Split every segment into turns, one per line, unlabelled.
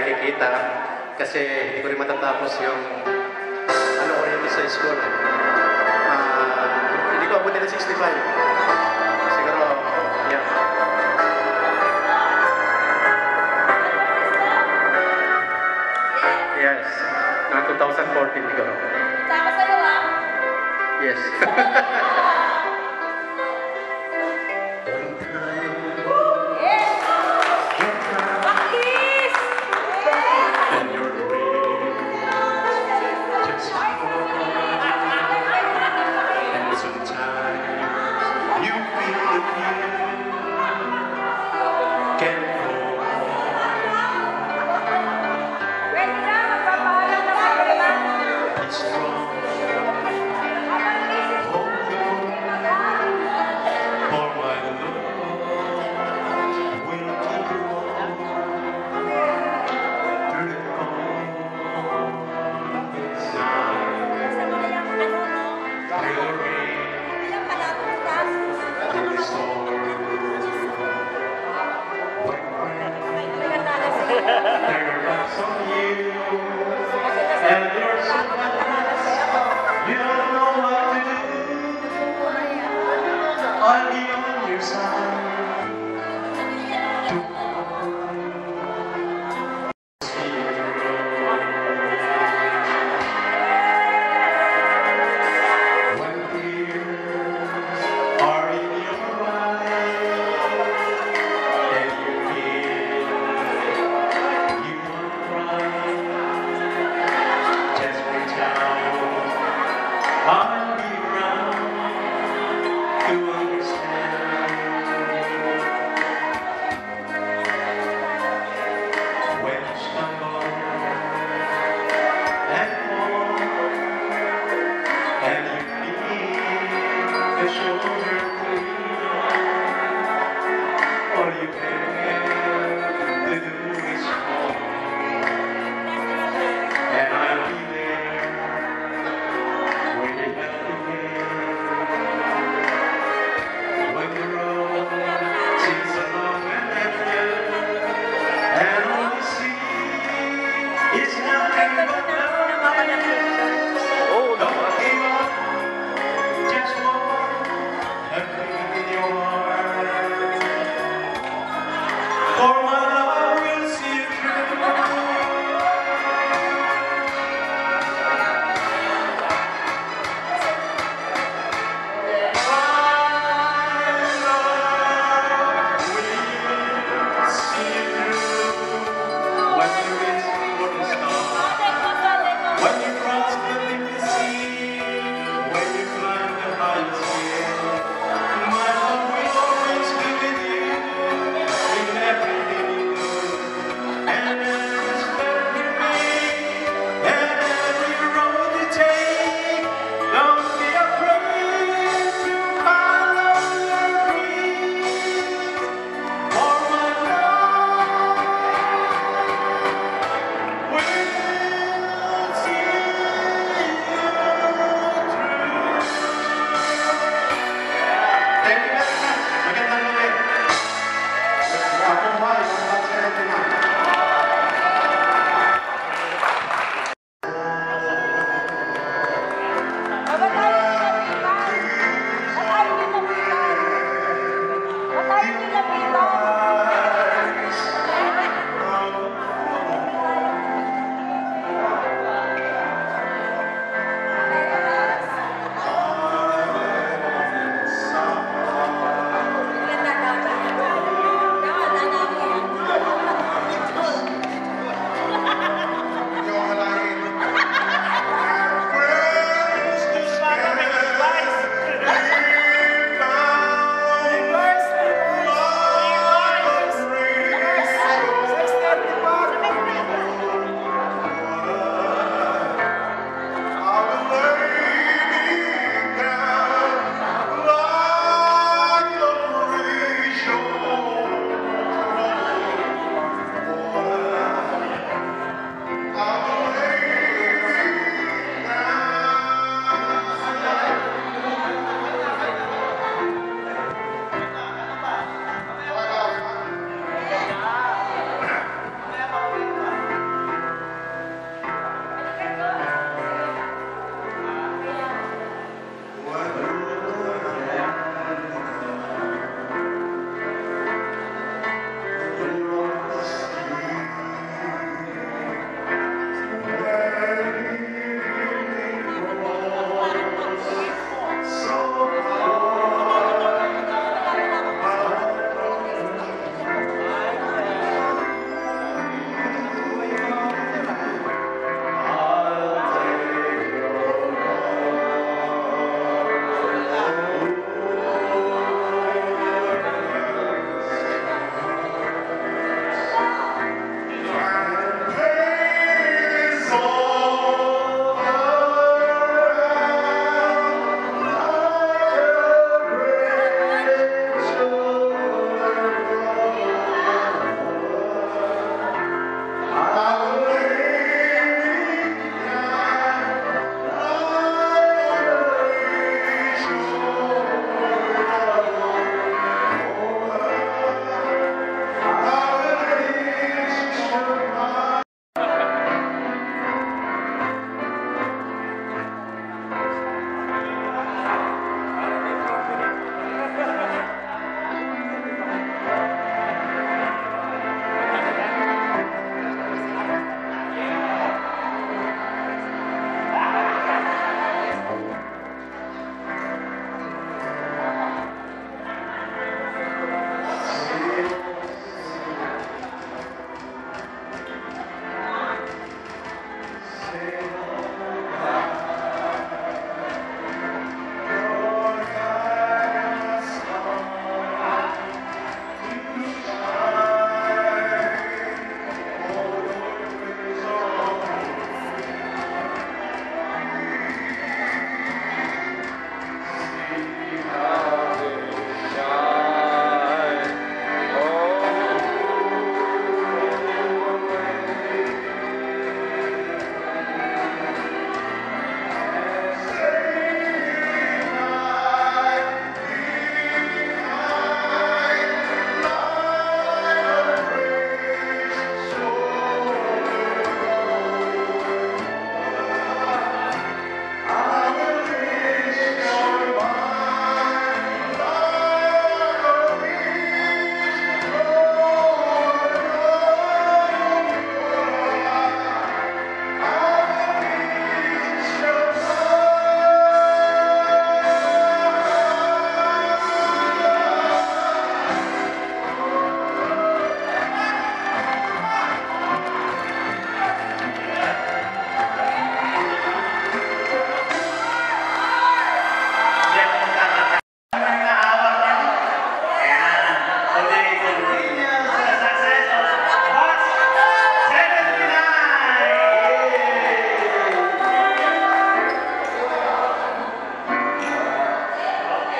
nakikita kasi hindi ko rin matatapos yung ano ko rin sa school. Hindi ko abutin ng 65. Siguro, yeah. Yes. Na 2014 siguro.
Sama sa'yo ha?
Yes.
I'll be on your side. When tears are in your eyes and you feel you want to cry, just reach out.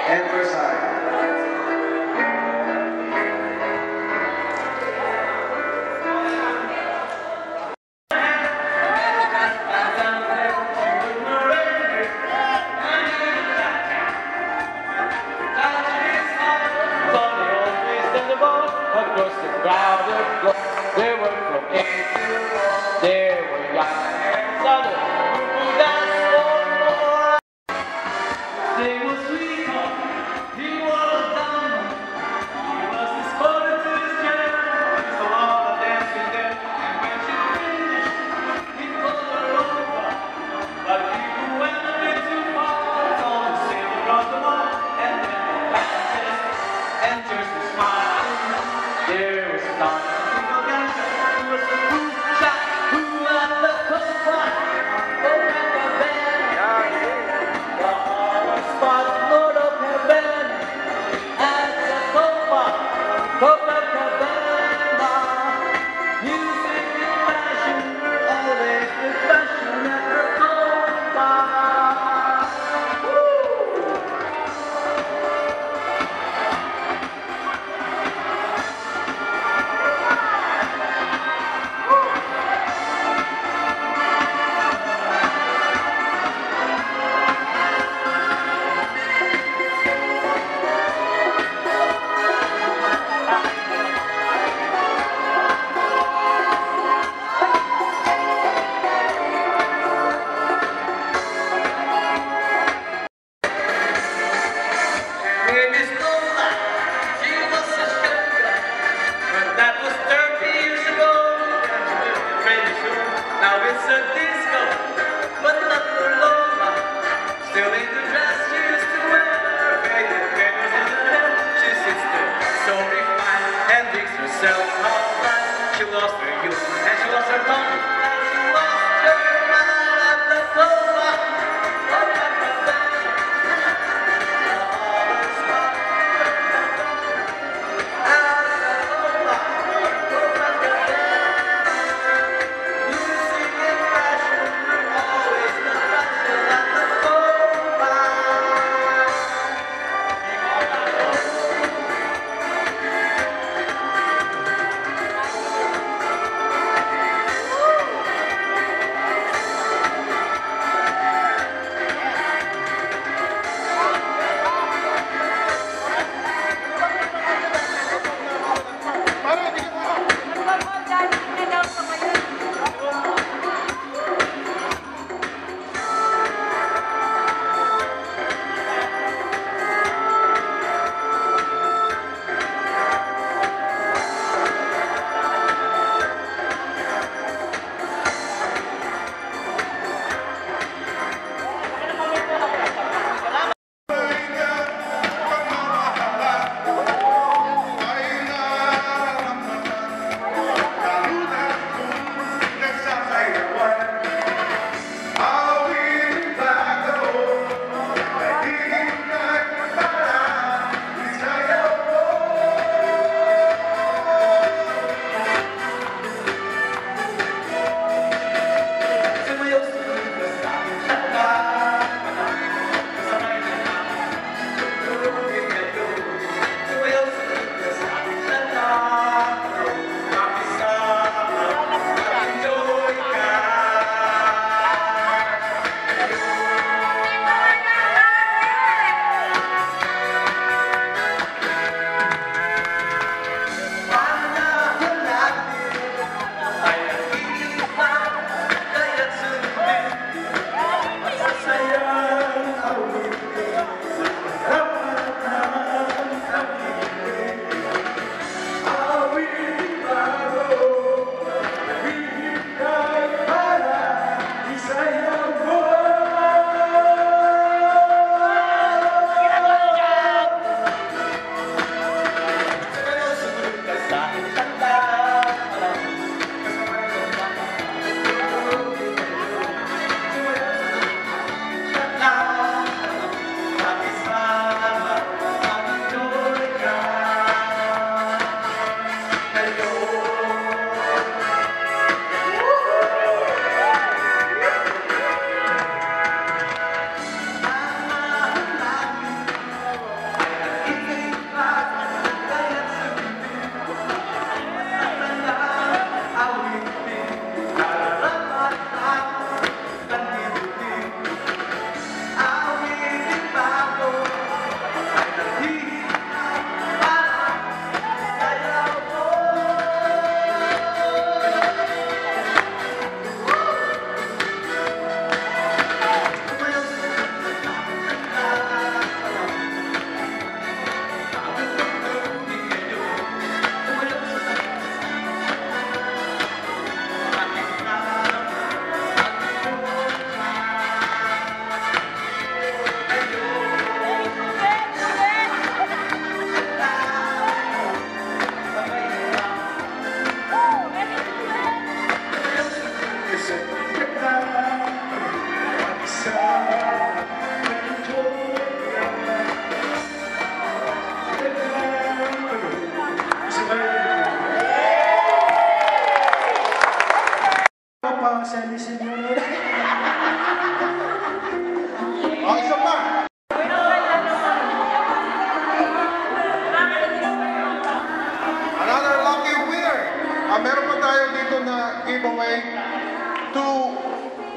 and Versailles.
Across the crowded floor, they were from A to O. They were young and southern, who danced for more. They were sweetheart, he was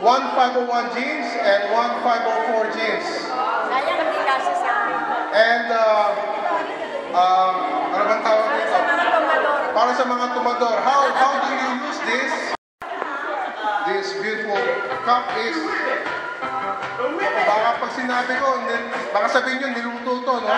one 501 jeans and one 504 jeans.
Sayang, hindi kasi sa amin.
And, ano bang tawag dito? Para sa mga tumador. How do you use this? This beautiful cup is, baka pag sinabi ko, baka sabihin nyo, niluto to, no?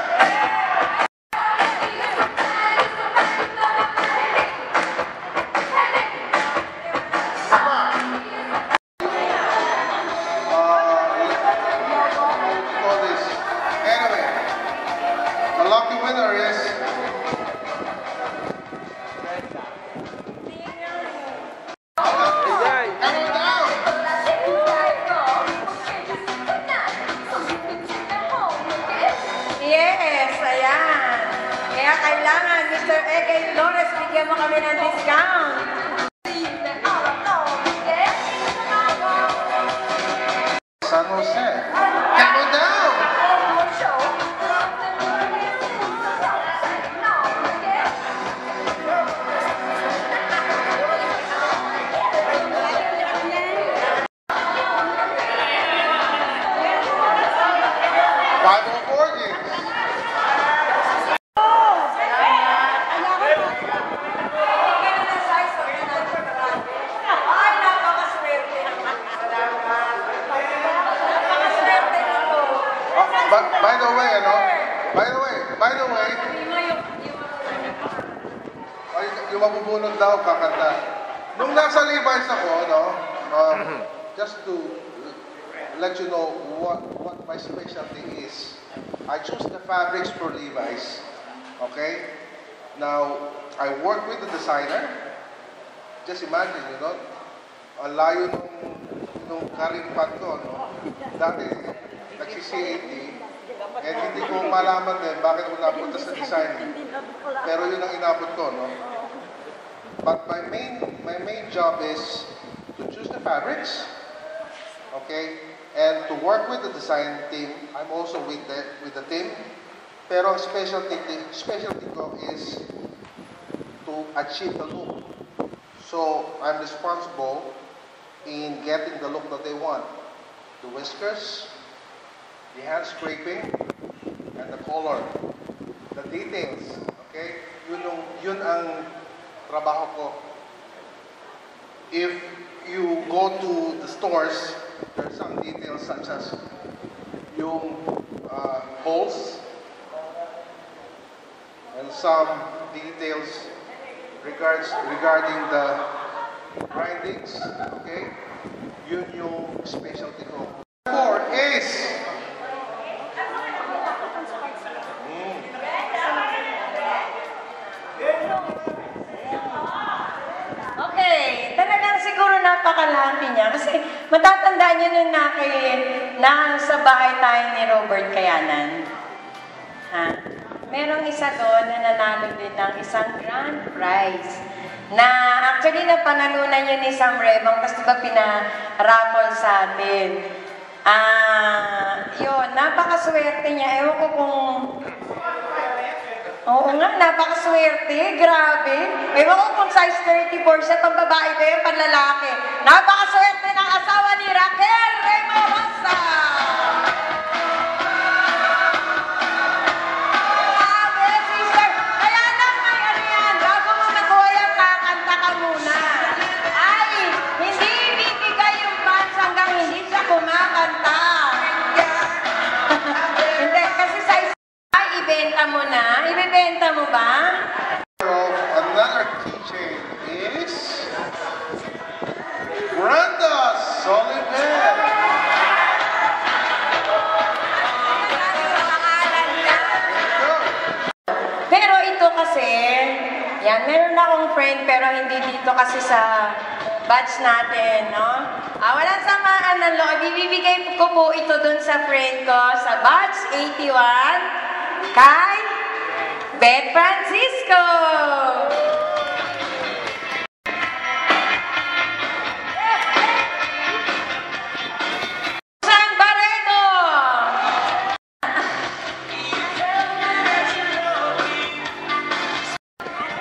The lucky winner is Come down.
Yes, ayan. Kaya kailangan, Mr. Eke Flores, bigyan mo kami ng discount.
San Jose. Come down. Five or four games.
Ay, napakaswerte. Napakaswerte nito.
But by the way, yung mabubunod daw kakanta. Nung nasa Levi's ako, no, just to let you know what my specialty is, I choose the fabrics for Levi's. Okay? Now, I work with the designer. Just imagine, you know, ang layo nung karimpan ko, no? Dati, nagsi-CAT, and hindi ko malaman din bakit ko napunta sa design. Pero yun ang inabot ko, no? But my main job is to choose the fabrics, okay, and to work with the design team. I'm also with the team. Pero ang specialty ko is to achieve the look. So I'm responsible in getting the look that they want. The whiskers, the hand scraping, and the color, the details. Okay, yun ang trabaho ko. If you go to the stores, there are some details such as yung holes and some details regarding the grindings. Okay, yun yung specialty ko. 4 Ace.
Okay, talagang siguro napakalaki niya kasi matatandaan niyo nung nasa bahay tayo ni Robert Kayanan. Ha? Merong isa doon na nanalo din ng isang grand prize na actually napanalunan yun ni Sam Rebang tapos diba pinaraffle sa atin. Yun, napakaswerte niya. Ewan ko kung... Oo nga, napakaswerte. Grabe. Ewan ko kung size 34 siya, pang babae ba yun, pang lalaki. Napakaswerte ng asawa ni Raquel Remorosa. Grabe, sister. Kaya lang may ano yan, bago mo nakuha yan, kakanta ka muna. Ay, hindi ibibigay yung fans hanggang hindi siya kumakanta. Hindi, kasi size ibenta mo na? Ibebenta mo ba?
Another keychain is Brenda Sullivan.
Pero ito kasi, yan, meron akong friend pero hindi dito kasi sa batch natin, no? Walang samaan ng loob. Ibibigay ko po ito dun sa friend ko sa batch 81. Kay Beth Francisco. San Barredo.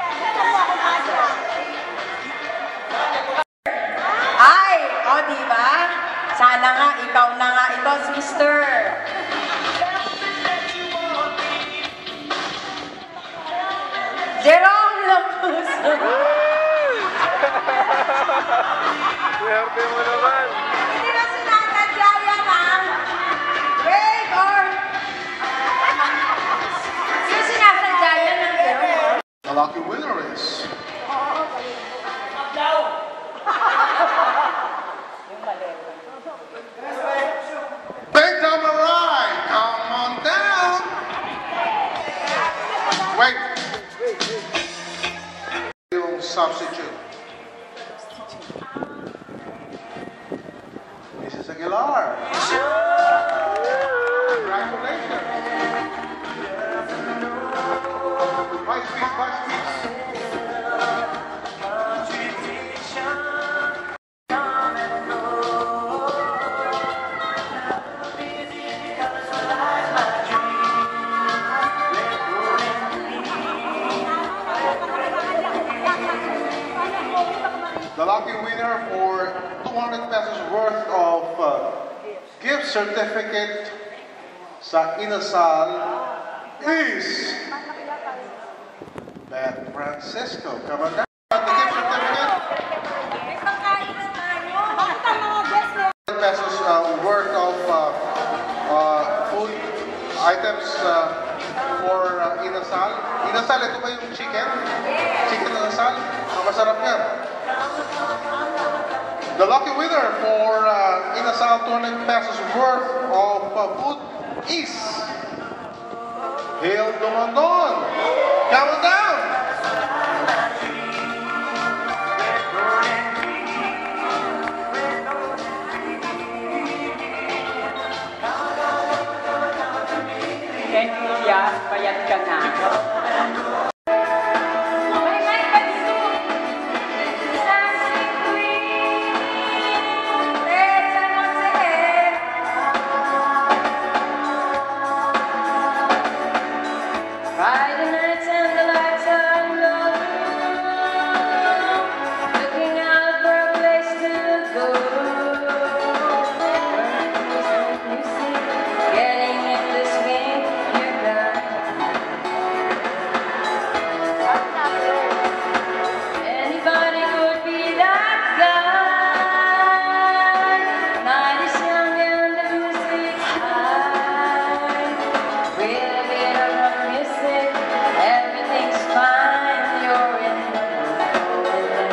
Ay, o diba?
Swerte mo naman.
Hindi na sinatadya yan, ha? Wait, or... Yung sinasadya yan ng girl.
The lucky winner is... Big Damarai, come on down. Wait. Yung substitute. Mrs. Aguilar. Congratulations. Vice please, vice please. The lucky winner for 200 pesos worth of gift certificate sa Inasal is Beth Francisco. Come on down. The gift certificate.
May pagkain naman yun. Bakit ang mga guests na?
Pesos worth of food items for Inasal. Inasal, ito ba yung chicken? Chicken Inasal? Masarap yan. The lucky winner for Inasal 200 pesos worth of food is Hail Dumondon. Come on down.
Thank you, Yas. Payat ka na. May pagsu. Dancing Queen. Let's announce Friday nights and the lights are low. Looking out for a place to go. Music, getting in this game, you're done. Anybody could be that guy. Night is young and the music's high. With a bit of rock music, everything's fine. You're in the mood.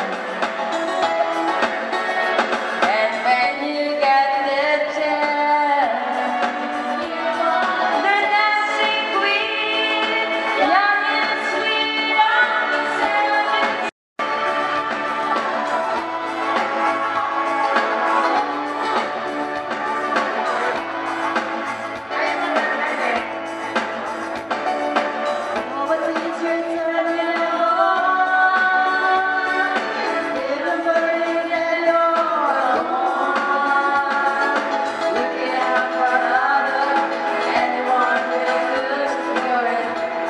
And when you get the chance, the dancing queen, young and sweet on the sand. But please return me alone. Little burning at your home. Looking out for others, anyone will do. You're in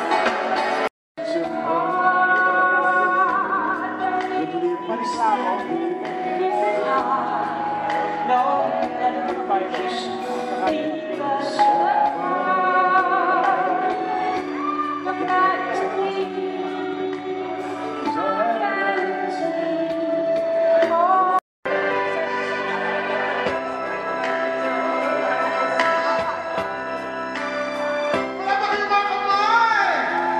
Wala ba kayong mga kamay?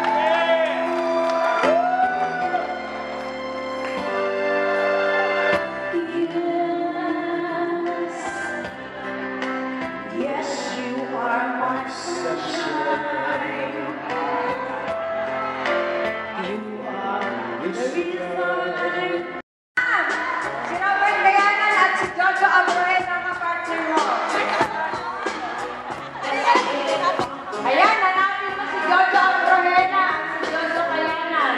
Yes, you are my sunshine. You are the reason. Si Robert Bayanan at si Jojo Amoret ang kapartner mo. Ayan, hanapin mo si Jojo Amoret, si Jojo Bayanan.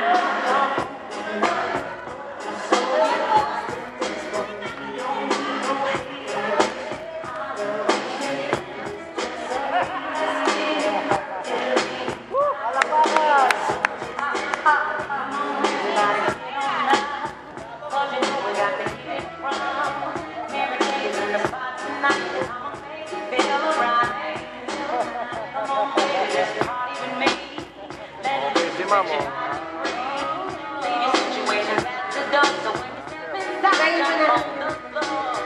Si Mamo.
Kayo na.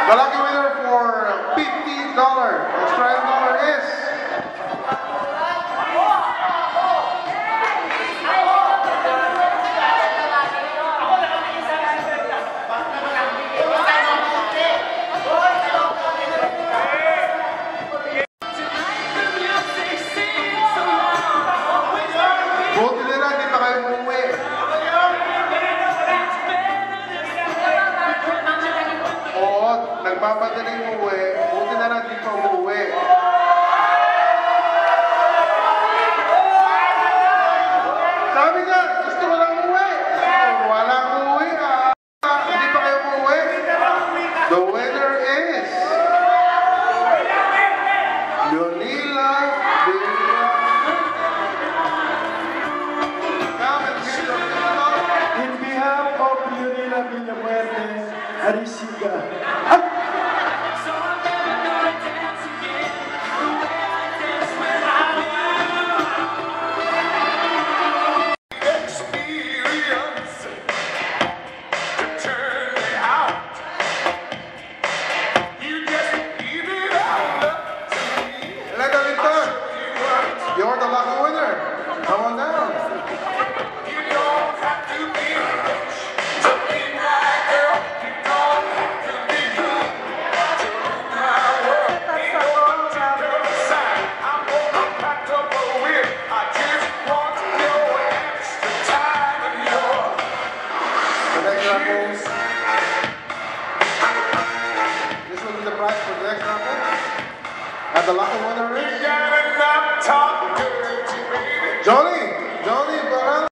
The lucky winner for $50 Australian dollar is buti nila, hindi pa kayo umuwi. Oo, nagpapadaling umuwi. Buti na lang, hindi pa umuwi. Sabi niya, gusto ko lang umuwi. Wala umuwi. Hindi pa kayo umuwi. The winner is Leonila Villa.
In behalf of Leonila Villamuerte, Arisiga.
Leda Linton, you're the lucky winner. Come on down. The next raffle. This will be the prize for the next raffle. And the lucky winner is Johnny Barrel.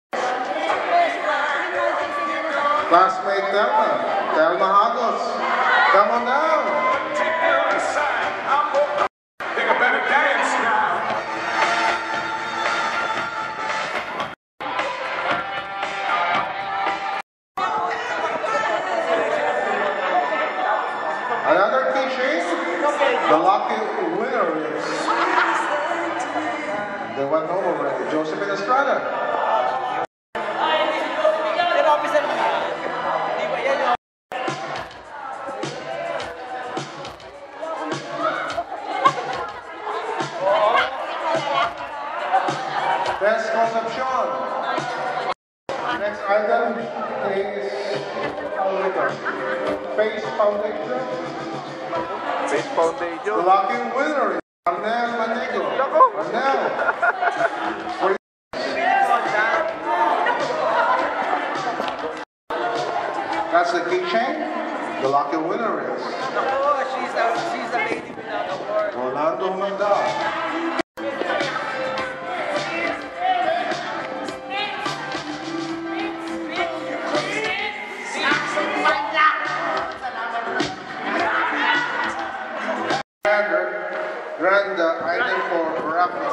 Classmate Thelma Hagos. Come on down. Another keychain. The lucky winner is the one over already, Josephine Estrada. Best Concepcion. Next item is Face Foundation.
Face Foundation.
The lucky winner is Arnel Manego. Arnel. For you. That's the keychain. The lucky winner is
She's the lady without award.
Rolando Mandal. Grand item for raffle.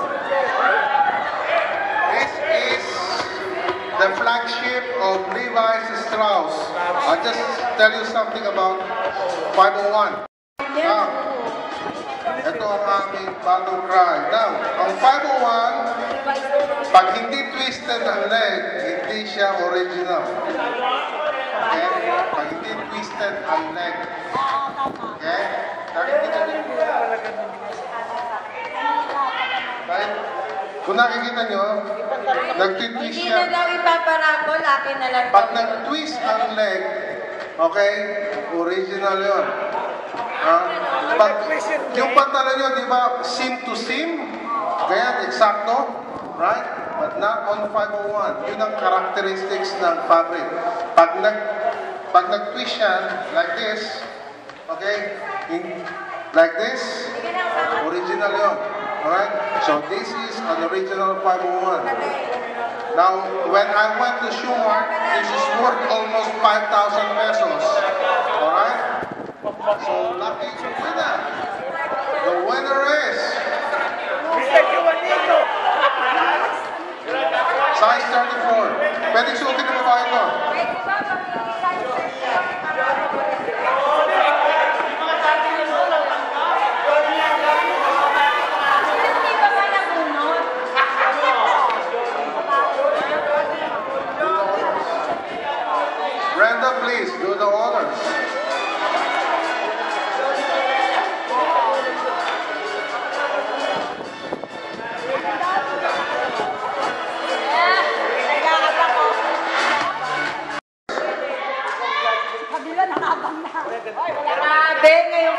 This is the flagship of Levi's Strauss. I'll just tell you something about 501. Now, ito ang aming battle cry. Now, ang 501, pag hindi twisted ang leg, hindi siya original. Okay? Pag hindi twisted ang leg. Okay? Nakikita niyo? Right? Kung nakikita nyo, nag-twist
Hindi
siya.
na daw ipaparapol, akin na lang.
Pag nag-twist ang leg, okay, original yun. Ha? Pag, yung pantalon nyo, di ba, seam to seam? Kaya, eksakto, right? But not on 501. Yun ang characteristics ng fabric. Pag nag-twist yan, like this, okay, like this, original yun. Alright? So this is an original 501. Now, when I went to Shoemart, this is worth almost 5,000 pesos. Alright? So lucky winner. The winner is size 34. Pwedeng suotin ng babae ito. Brenda, please do the honors.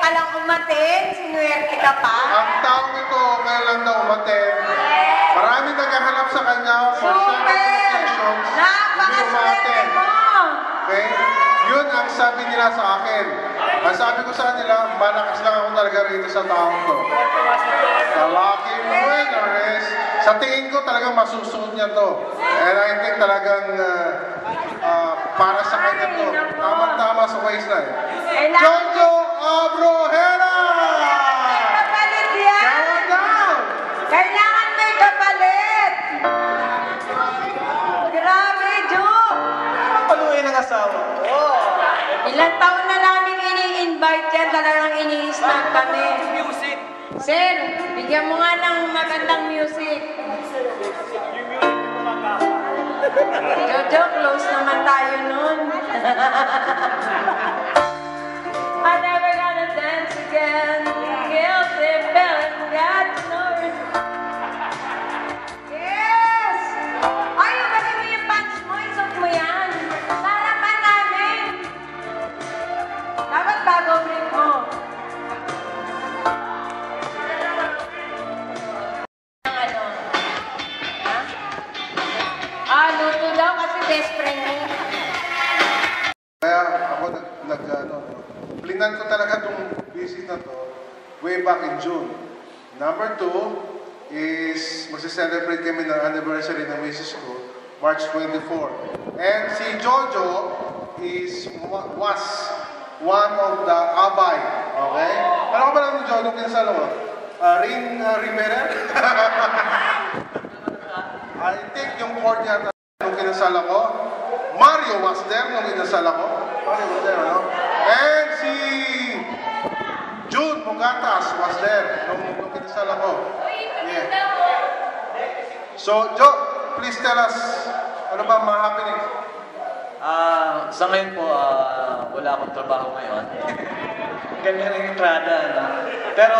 ka lang umatin, sinuwerte ka pa.
Ang taong ito, ngayon lang na umaten. Maraming naghahanap sa kanya for several occasions. Hindi
Napakaswerte
umaten.
mo!
Okay? Yun ang sabi nila sa akin. Ang sabi ko sa nila, malakas lang ako talaga rito sa taong to. The lucky winner is, sa tingin ko talagang masusunod niya to. And I think talagang para sa kanya to. Tama-tama sa waistline. Jojo Abrojera!
May kapalit yan!
Count down!
Kailangan may kapalit! Grabe, Jo!
Paluin ang asawa.
Ilang taon na namin ini-invite yan, talagang ini-snap kami.
Music.
Sir, bigyan mo nga ng magandang music. Jojo, close naman tayo nun. I'm never gonna dance again. Guilty feeling, got no Yes! Ayaw, kasi mo yung pants mo, isot mo yan. Sarapan namin. Dapat bago break mo. Ano? Ha? Luto daw kasi best friend mo.
Kaya ako plinan ko talaga itong visit na to way back in June. Number 2 is magse-celebrate kami ng anniversary ng misis ko, March 24. And si Jojo was one of the abay. Okay? Ano ka ba lang ng Jojo kinasal mo? Rin Rivera? I think yung court niya nung kinasal ako. Mario was there nung kinasal ako. Mario was there, ano? And si June Mugatas was there nung kinasal ako. Yeah. So, Joe, please tell us, ano ba mga happening?
Sa ngayon po, wala akong trabaho ngayon. Ganyan ang entrada, no? Pero,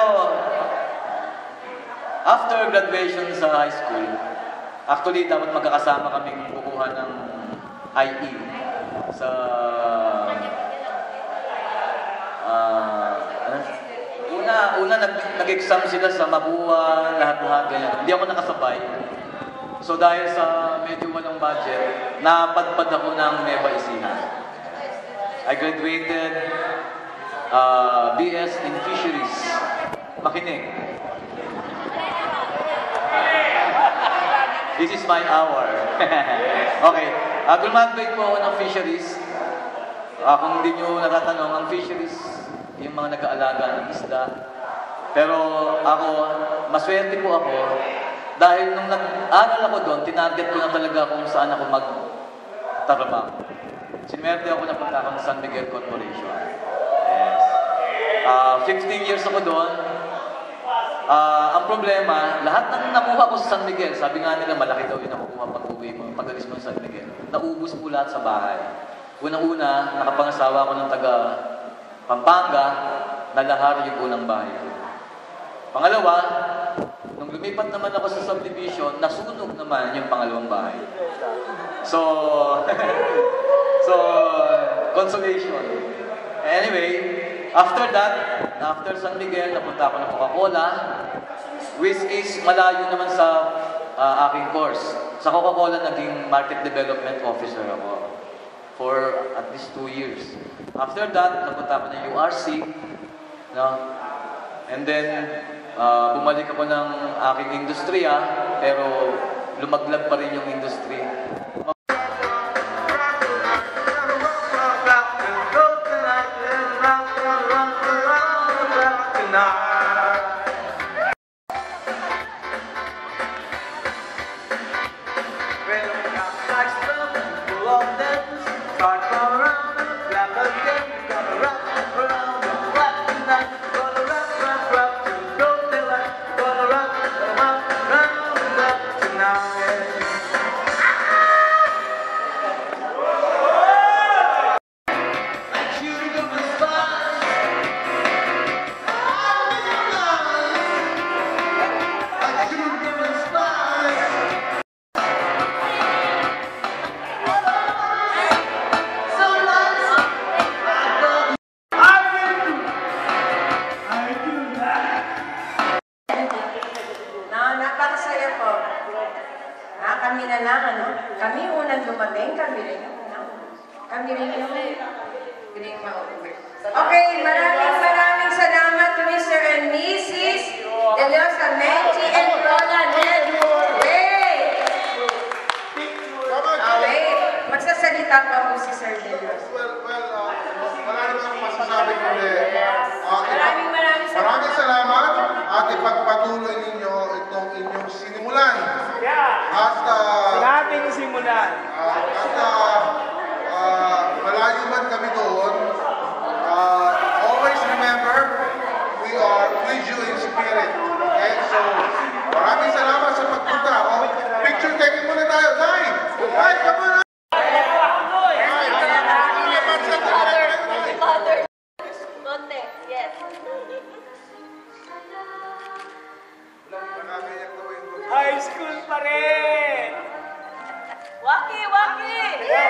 after graduation sa high school, actually, dapat magkakasama kaming kukuha ng IE sa una nag-exam sila sa Mabua, lahat-lahat ganyan. Hindi ako nakasabay. So dahil sa medyo walang budget, napadpad ako ng Nueva Ecija. I graduated BS in Fisheries. Makinig. This is my hour. Okay. Graduate po ako ng Fisheries. Kung hindi nyo natatanong, ang fisheries, yung mga nag-aalaga ng isda. Pero ako, maswerte po ako dahil nung nag-aral ako doon, tinarget ko na talaga kung saan ako mag-trabaho. Sinwerte ako na punta ako ng San Miguel Corporation. Yes. 15 years ako doon. Ang problema, lahat ng nakuha ko sa San Miguel, sabi nga nila malaki daw yung nakukuha pag-uwi mo, pag-alis mo sa San Miguel. Naubos po lahat sa bahay. Unang-una, nakapangasawa ako ng taga Pampanga, nalahar yung unang bahay ko. Pangalawa, nung lumipat naman ako sa subdivision, nasunog naman yung pangalawang bahay. So, consolation. Anyway, after that, after San Miguel, napunta ako ng Coca-Cola, which is malayo naman sa aking course. Sa Coca-Cola, naging Market Development Officer ako for at least 2 years. After that, napunta ako ng URC, no? And then, bumalik ako ng aking industriya, pero lumaglag pa rin yung industry.
Okay, maraming salamat to Mr. and Mrs. De Los Amenchi and Lola Ned. Wait, magsasalita pa po si Sir De Los.
Wala naman masasabi kundi.
Maraming
salamat at ipagpatuloy ninyo itong inyong sinimulan. At
Sinabi niyo simulan.
malayo man kami doon, always remember, we are with you in spirit. Okay? So, maraming salamat sa pagpunta. Picture taking muna tayo. Dai! Dai, come on!
High school pa rin!
Waki!